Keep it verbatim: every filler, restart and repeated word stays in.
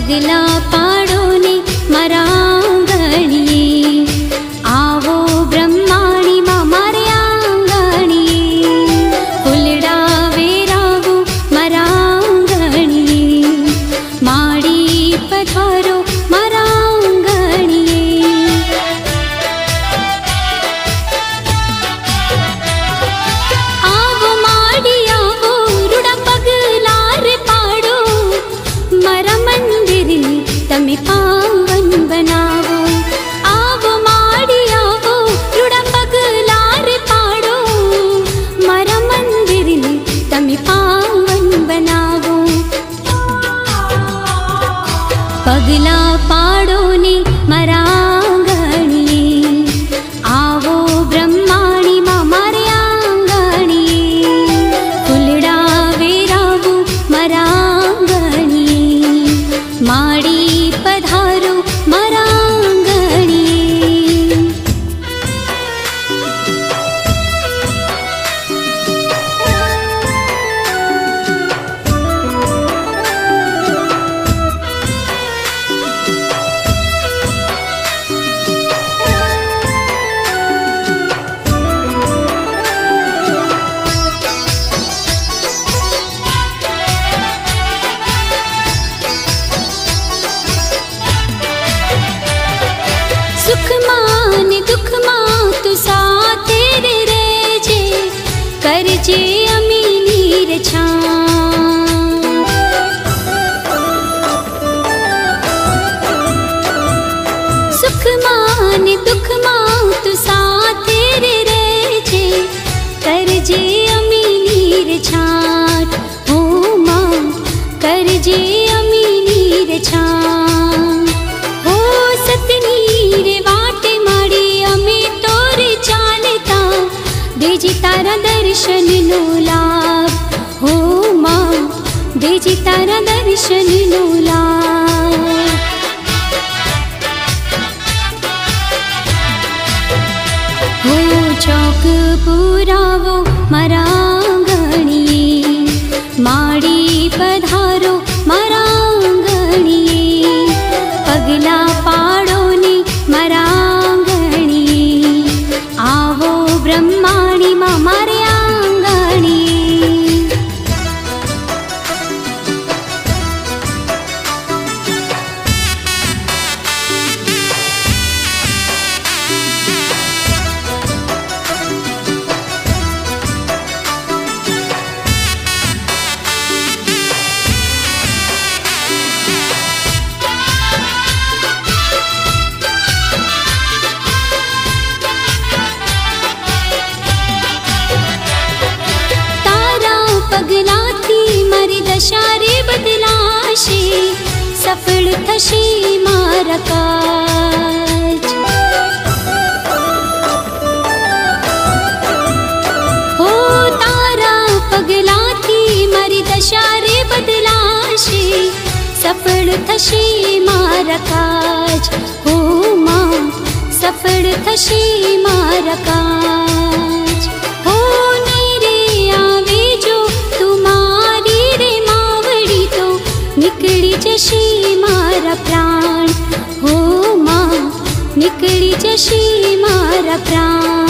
पगला पाड़ो ने मारा आंगणिये, आवो ब्रह्माणी मां मारे आंगणिये, फूलड़ा वेरावो मारा आंगणिये, माड़ी पधारो मारा आंगणिये। आवो माड़ी आवो रूड़ा पगला रे पाड़ो, मारा मंदिर ने तमे पावन बनावो। आवो माड़ी आवो रूड़ा पगला रे पाड़ो, मारा मंदिर ने तमे पावन बनावो। पगला पाड़ो ने मारा आंगणिये, आवो ब्रह्माणी मां मारे आंगणिये, फूलड़ा वेरावो मारा आंगणिये, माड़ी पधारो मारा आंगणिये। सुख मान दुख मां तू साथे रे रेजे, करजे अमीनी रे छां। सुख मान दुख मां तू साथे रे रेजे, करजे अमीनी रे छाट। हो मां करजे अमीनी रे छां, हो सतनी रे वाटे माड़ी अमे तोरे चालता, देजी तारा दर्शन नो लाभ। हो मां देजी तारा दर्शन नो लाभ। हो चौक पुरावो मारा आंगणिये, माड़ी पधारो मारा आंगणिये, पगला पाड़ो ने मारा आंगणिये, आवो ब्रह्माणी मां मारे आंगणिये। पगला थी मारी दशा रे बदलाशे, सफल थशे मारा काज। हो तारा पगला थी मारी दशा रे बदलाशे, सफल थशे मारा काज। हो मां सफल थशे मारा काज। हो नेरे आवे जो तुम्हारी रे मावड़ी, तो निकली जशी मारा प्राण। हो मां निकली जशी मारा प्राण।